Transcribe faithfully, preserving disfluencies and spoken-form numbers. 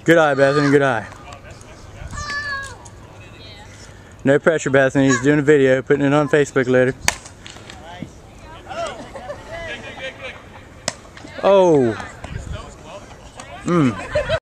Good eye, Bethany, good eye. No pressure, Bethany. He's doing a video, putting it on Facebook later. Oh. Mm.